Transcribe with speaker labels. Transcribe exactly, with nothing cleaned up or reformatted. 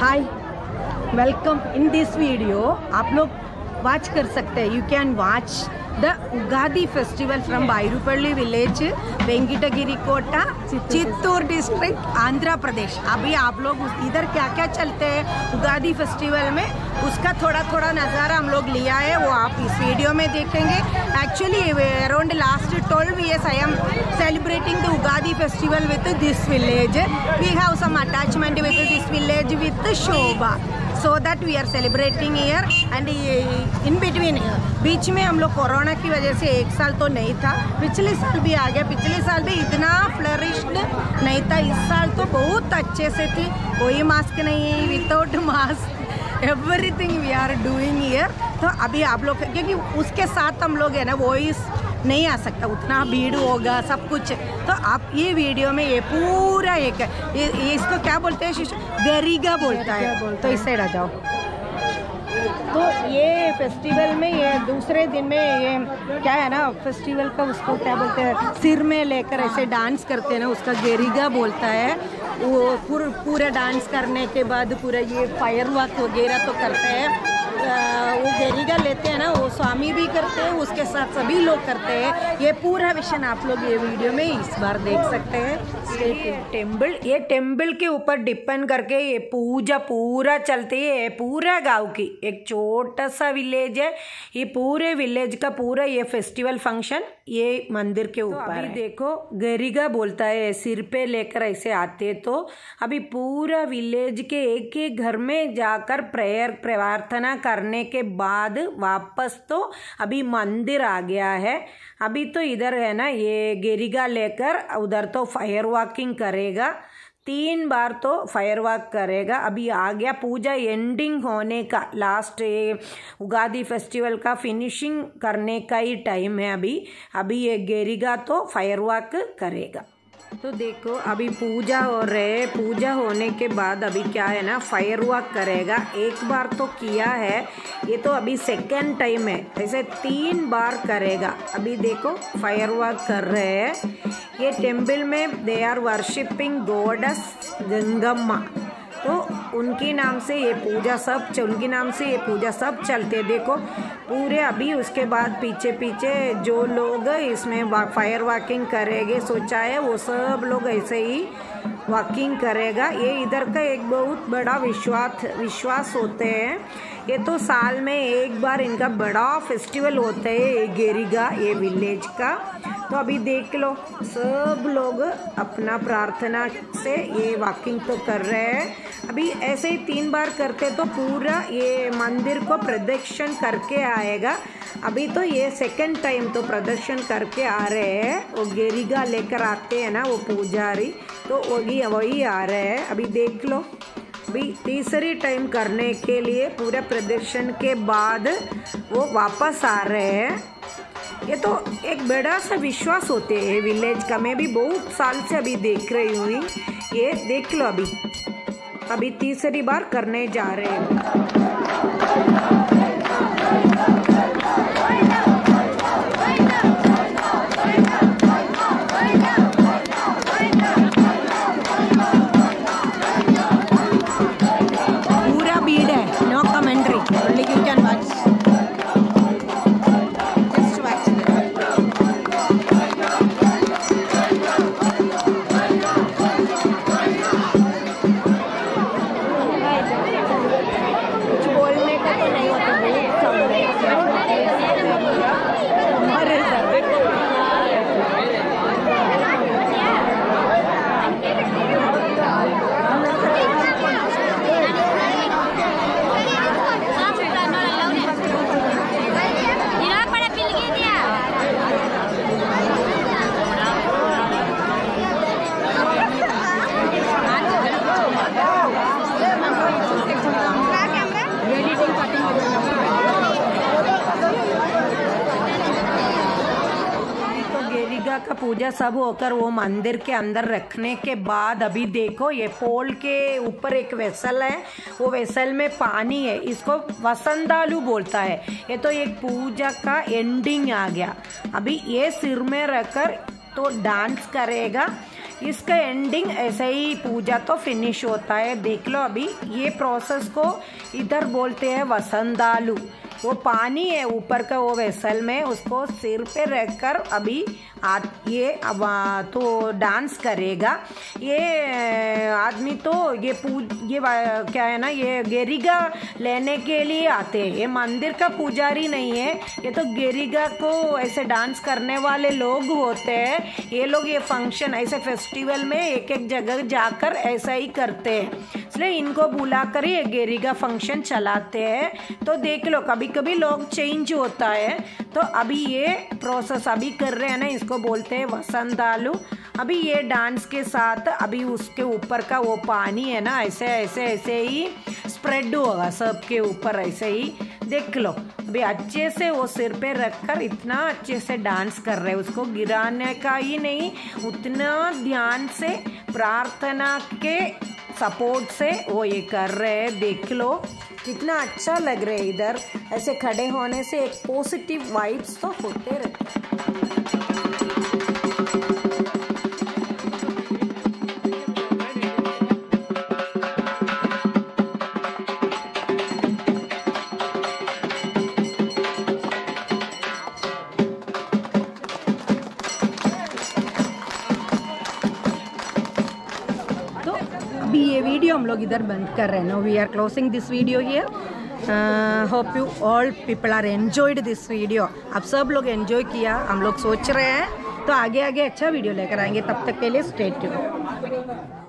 Speaker 1: Hi, welcome in this video. आप लोग watch कर सकते हैं, you can watch the Ugadi festival from Bairupalli village, Venkatagiri Kota, Chittoor district, Andhra Pradesh. अभी आप लोग इधर क्या क्या चलते हैं उगादी फेस्टिवल में, उसका थोड़ा थोड़ा नज़ारा हम लोग लिया है, वो आप इस वीडियो में देखेंगे। Actually around last twelve years I am celebrating the Ugadi festival with this village. We have some attachment with this village with Shobha, so that we are celebrating here. And in between बीच में हम लोग corona की वजह से एक साल तो नहीं था, पिछले साल भी आ गया। पिछले साल भी इतना फ्लरिश्ड नहीं था, इस साल तो बहुत अच्छे से थी। कोई मास्क नहीं है, without mask everything we are doing here. तो अभी आप लोग, क्योंकि उसके साथ हम लोग है ना, वॉइस नहीं आ सकता, उतना भीड़ होगा सब कुछ। तो आप ये वीडियो में ये पूरा एक ये, ये इसको क्या बोलते हैं शिशु, गरीगा बोलता है। तो इस साइड आ जाओ। तो ये फेस्टिवल में ये दूसरे दिन में ये क्या है ना, फेस्टिवल का उसको क्या बोलते हैं, सिर में लेकर ऐसे डांस करते हैं ना, उसका गेरिगा बोलता है। वो पूरा पूरा डांस करने के बाद पूरा ये फायर वर्क वगैरह तो करते हैं। वो गेरिगा लेते हैं ना, वो स्वामी भी करते हैं, उसके साथ सभी लोग करते हैं। ये पूरा विषय आप लोग ये वीडियो में इस बार देख सकते हैं। टेम्पल, ये टेम्पल के ऊपर डिपेंड करके ये पूजा पूरा चलती है। पूरा गांव की एक छोटा सा विलेज है, ये पूरे विलेज का पूरा ये फेस्टिवल फंक्शन ये मंदिर के ऊपर तो है। देखो गेरिगा बोलता है, सिर पे लेकर ऐसे आते। तो अभी पूरा विलेज के एक एक घर में जाकर प्रेयर प्रार्थना करने के बाद वापस तो अभी मंदिर आ गया है। अभी तो इधर है ना, ये गेरिगा लेकर उधर तो फायर वॉकिंग करेगा, तीन बार तो फायर वर्क करेगा। अभी आ गया पूजा एंडिंग होने का, लास्ट उगादी फेस्टिवल का फिनिशिंग करने का ही टाइम है अभी। अभी ये गेरिगा तो फायर वर्क करेगा। तो देखो अभी पूजा हो रहे, पूजा होने के बाद अभी क्या है ना, फायर वर्क करेगा। एक बार तो किया है, ये तो अभी सेकेंड टाइम है, ऐसे तीन बार करेगा। अभी देखो फायर वर्क कर रहे हैं। ये टेम्पल में they are worshipping goddess Gangamma, तो उनके नाम से ये पूजा सब उनके नाम से ये पूजा सब चलते। देखो पूरे अभी उसके बाद पीछे पीछे जो लोग इसमें फायर वॉकिंग करेंगे सोचा है, वो सब लोग ऐसे ही वॉकिंग करेगा। ये इधर का एक बहुत बड़ा विश्वास विश्वास होते हैं। ये तो साल में एक बार इनका बड़ा फेस्टिवल होता है, ये गेरिगा ये विलेज का। तो अभी देख लो सब लोग अपना प्रार्थना से ये वॉकिंग तो कर रहे हैं। अभी ऐसे ही तीन बार करते तो पूरा ये मंदिर को प्रदक्षिण करके आएगा। अभी तो ये सेकंड टाइम तो प्रदर्शन करके आ रहे हैं। वो गेरिगा लेकर आते हैं ना वो पुजारी, तो वही वही आ रहे हैं। अभी देख लो, अभी तीसरी टाइम करने के लिए पूरे प्रदर्शन के बाद वो वापस आ रहे हैं। ये तो एक बड़ा सा विश्वास होते हैं विलेज का। मैं भी बहुत साल से अभी देख रही हूँ, ये देख लो अभी अभी तीसरी बार करने जा रहे हैं। पूरा भीड़ है, no commentary, only you can watch. का पूजा सब होकर वो मंदिर के अंदर रखने के बाद अभी देखो ये पोल के ऊपर एक वेसल है, वो वेसल में पानी है, इसको वसंतालु बोलता है। ये तो एक पूजा का एंडिंग आ गया। अभी ये सिर में रखकर तो डांस करेगा। इसका एंडिंग ऐसे ही पूजा तो फिनिश होता है। देख लो अभी ये प्रोसेस को इधर बोलते हैं वसंतालु। वो पानी है ऊपर का वो वेसल में, उसको सिर पे रखकर अभी आ, ये अब तो डांस करेगा। ये आदमी तो ये पूज ये क्या है ना, ये गेरिगा लेने के लिए आते हैं। ये मंदिर का पुजारी नहीं है, ये तो गेरिगा को ऐसे डांस करने वाले लोग होते हैं। ये लोग ये फंक्शन ऐसे फेस्टिवल में एक एक जगह जाकर ऐसा ही करते हैं, इसलिए इनको बुलाकर ये गेरिगा फंक्शन चलाते हैं। तो देख लो कभी कभी लोग चेंज होता है। तो अभी ये प्रोसेस अभी कर रहे हैं ना, इसको बोलते हैं वसंतालु। अभी ये डांस के साथ अभी उसके ऊपर का वो पानी है ना, ऐसे ऐसे ऐसे ही स्प्रेड होगा सबके ऊपर ऐसे ही। देख लो अभी अच्छे से वो सिर पे रखकर इतना अच्छे से डांस कर रहे हैं, उसको गिराने का ही नहीं, उतना ध्यान से प्रार्थना के सपोर्ट से वो ये कर रहे हैं। देख लो कितना अच्छा लग रहा है। इधर ऐसे खड़े होने से एक पॉजिटिव वाइब्स तो होते रहते हैं। अभी ये वीडियो हम लोग इधर बंद कर रहे हैं ना, we are closing this video here. Hope you all people are enjoyed this video. आप सब लोग एंजॉय किया, हम लोग सोच रहे हैं तो आगे आगे अच्छा वीडियो लेकर आएंगे। तब तक के लिए स्टे ट्यून्ड।